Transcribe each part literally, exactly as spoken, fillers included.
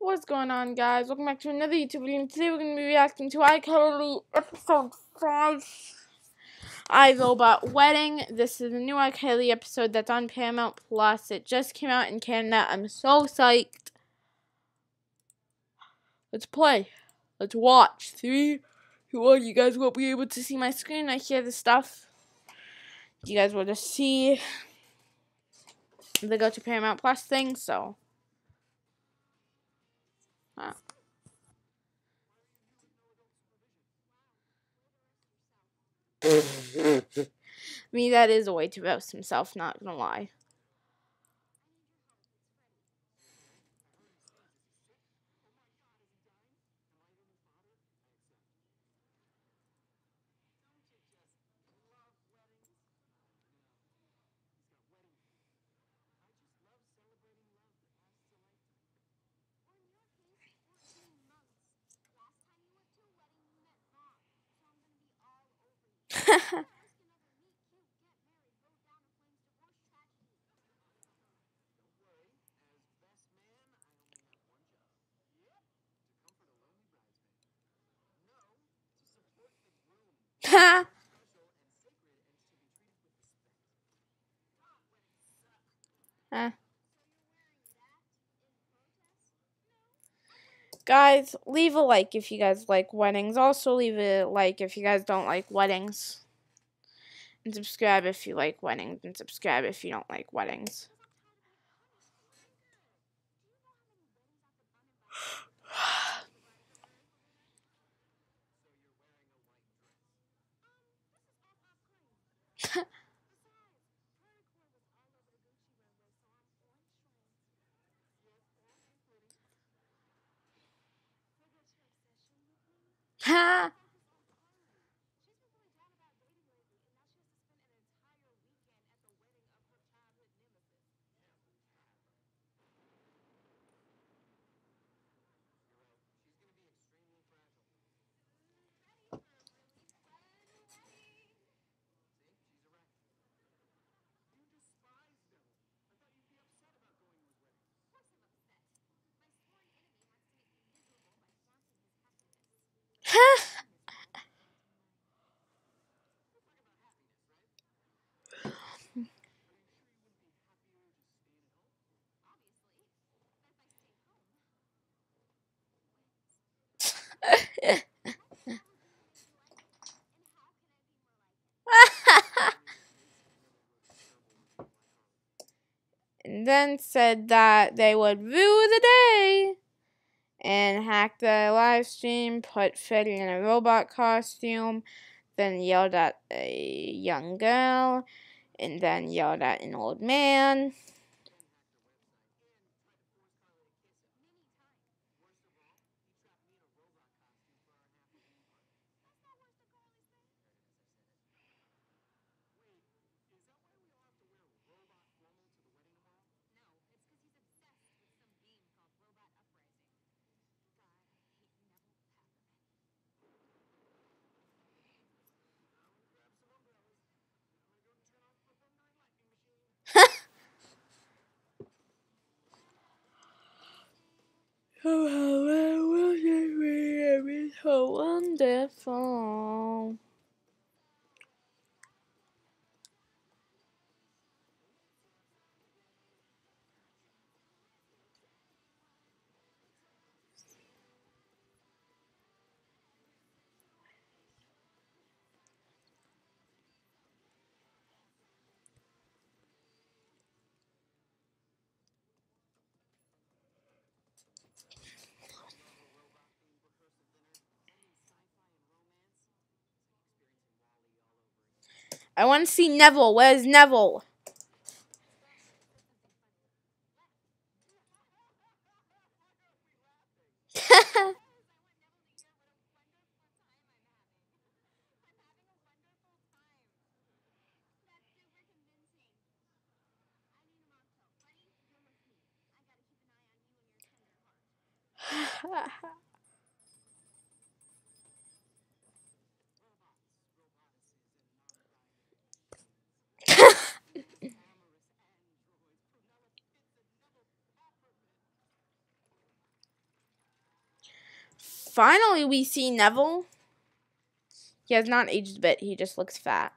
What's going on, guys? Welcome back to another YouTube video, and today we're going to be reacting to iCarly episode five, iRobot Wedding. This is a new iCarly episode that's on Paramount Plus. It just came out in Canada. I'm so psyched. Let's play. Let's watch. Three, two, one. You guys won't be able to see my screen. I hear the stuff. You guys will just see the Go to Paramount Plus thing, so. Uh. I mean, that is a way to roast himself, not gonna lie. Ha! Huh. Guys, leave a like if you guys like weddings. Also, leave a like if you guys don't like weddings. And subscribe if you like weddings. And subscribe if you don't like weddings. Ha! And then said that they would rue the day and hack the live stream, put Freddy in a robot costume, then yelled at a young girl, and then yelled at an old man. Oh, it was so wonderful. I want to see Neville. Where's Neville? finally we see Neville. He has not aged a bit. He just looks fat.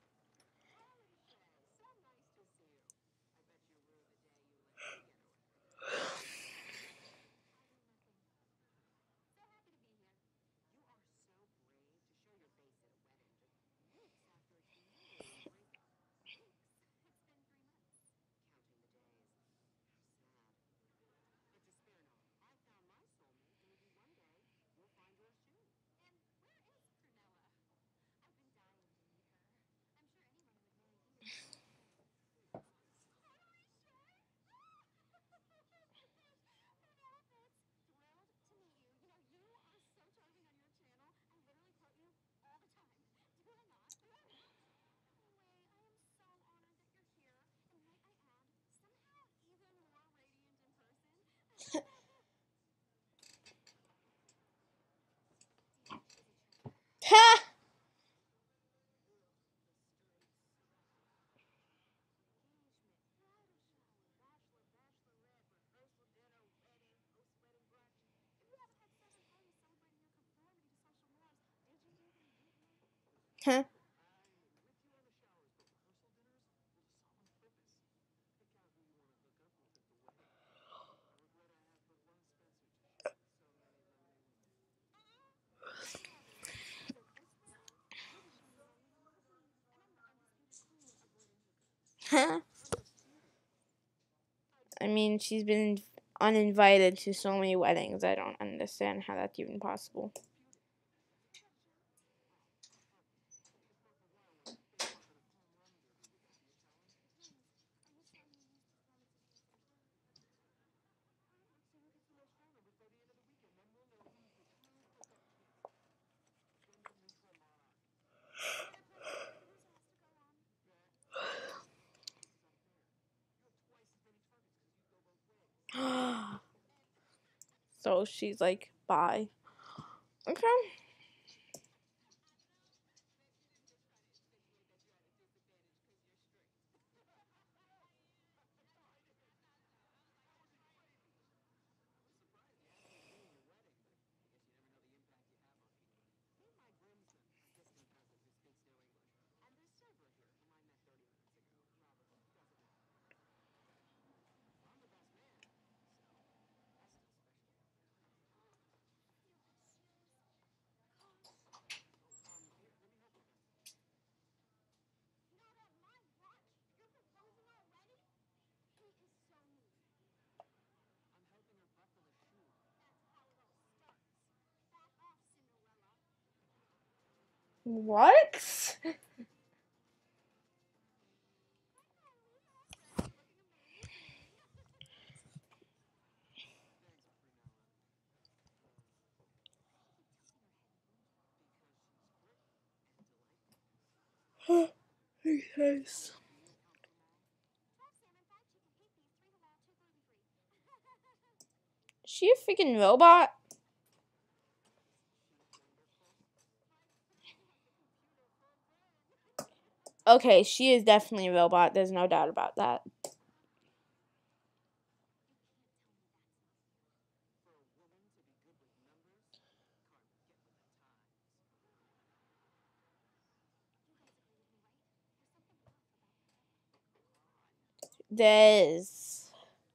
Ha! Huh? Huh? I mean, she's been uninvited to so many weddings. I don't understand how that's even possible. So she's like, bye. Okay. What? Yes. Is she a freaking robot? Okay, she is definitely a robot. There's no doubt about that. There's.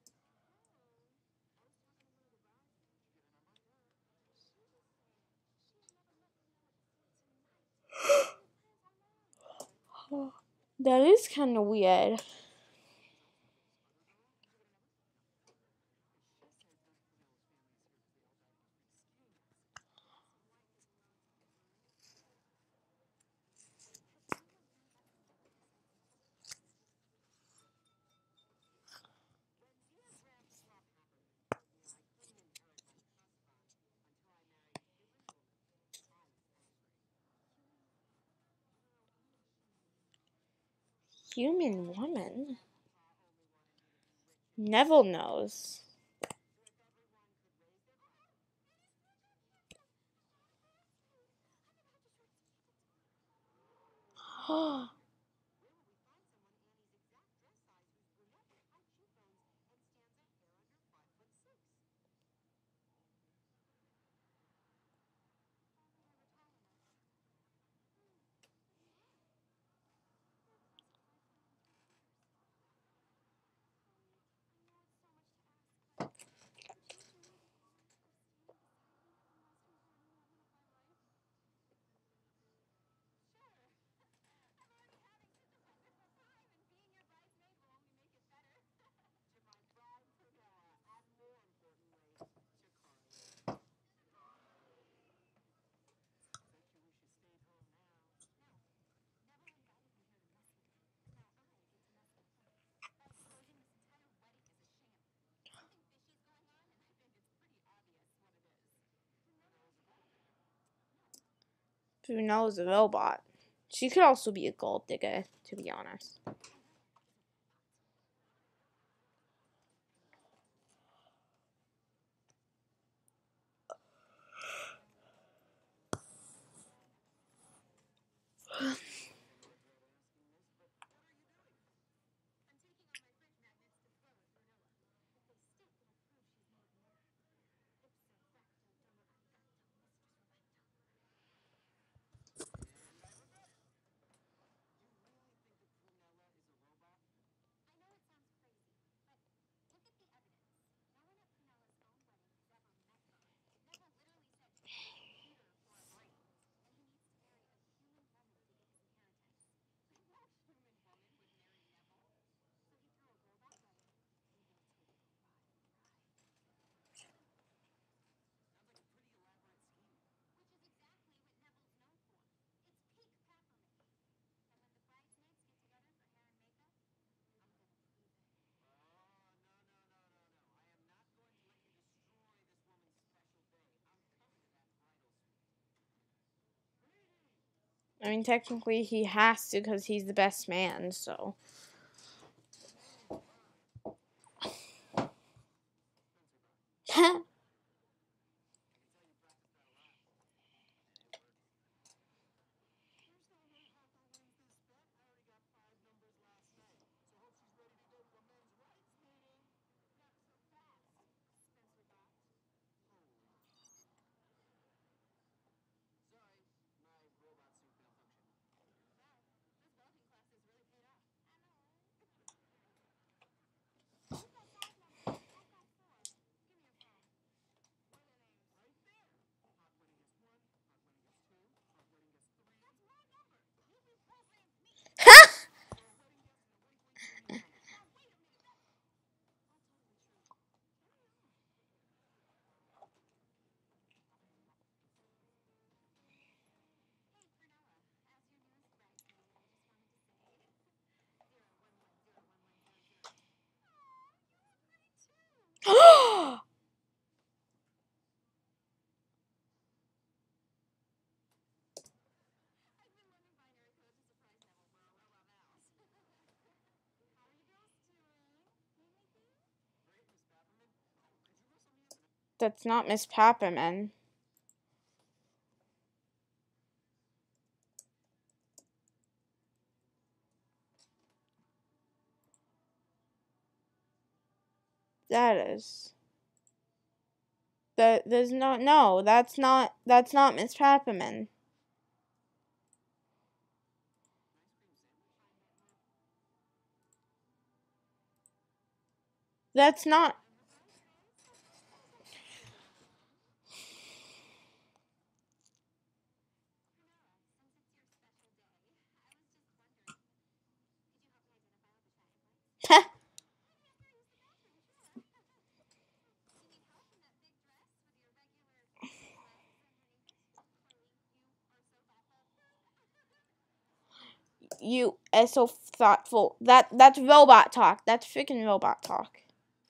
That is kind of weird. Human woman? Neville knows. Brunella's a robot. She could also be a gold digger, to be honest. I mean, technically he has to because he's the best man, so. That's not Miss Papperman. That is. That there's no no. That's not. That's not Miss Papperman. That's not. You are so thoughtful. That that's robot talk. That's freaking robot talk.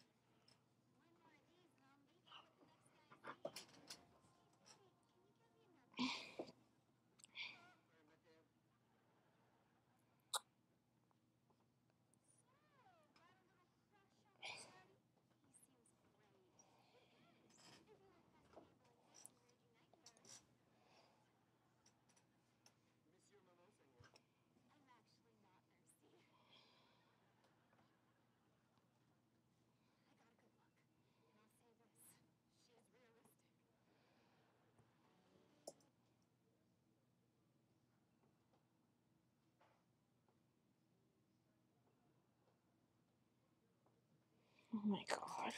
Oh my god.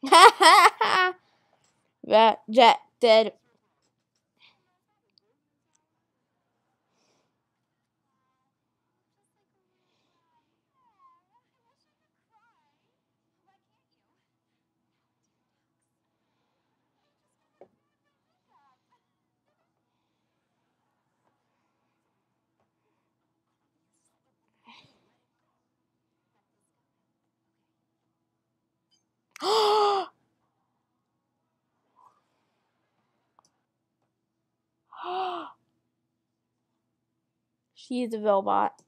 Rejected. She's a robot.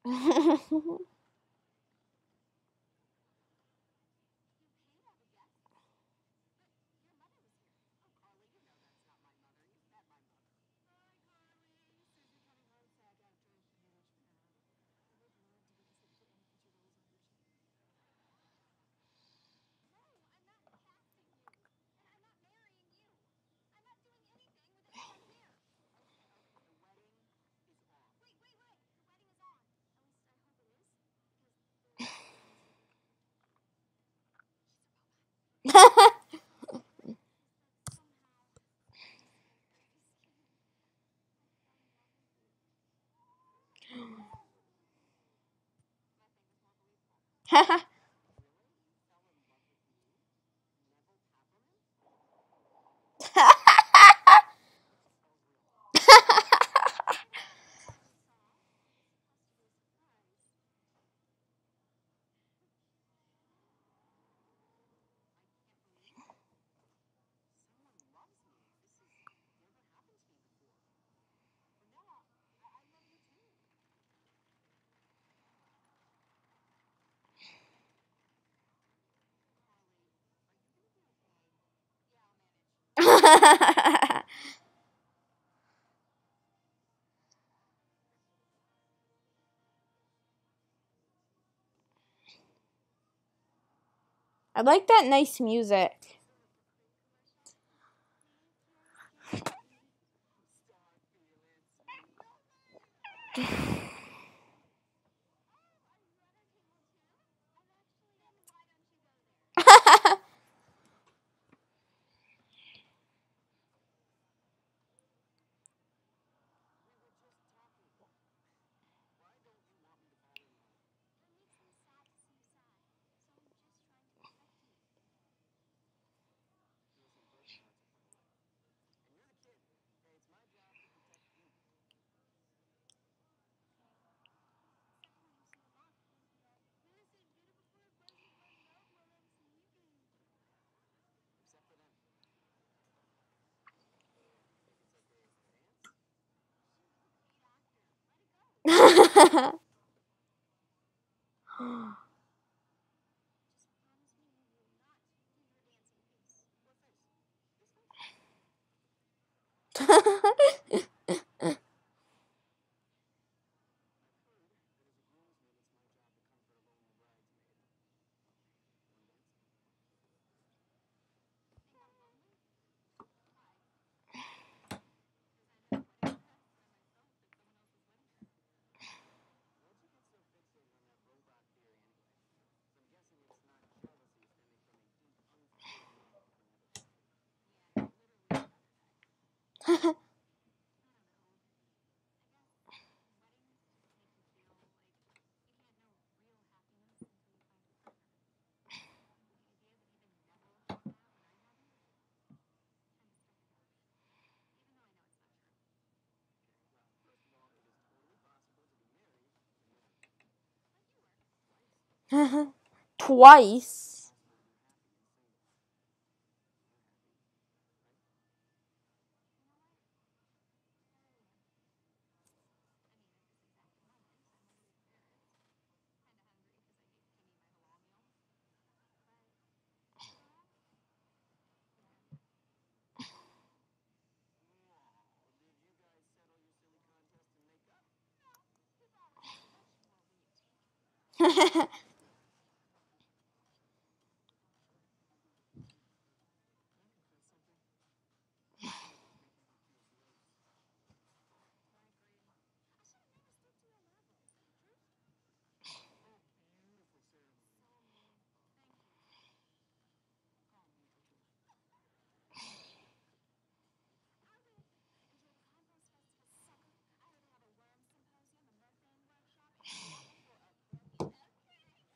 I like that nice music. Twice.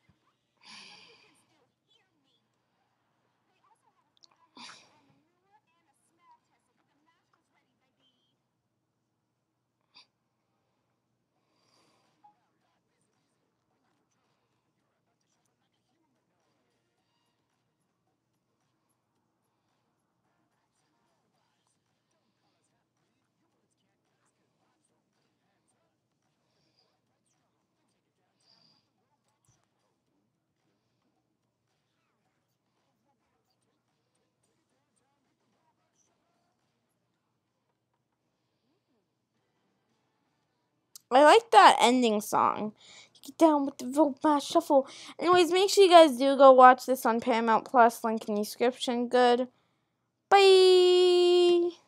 I like that ending song. Get down with the robot shuffle. Anyways, make sure you guys do go watch this on Paramount Plus. Link in the description. Good. Bye.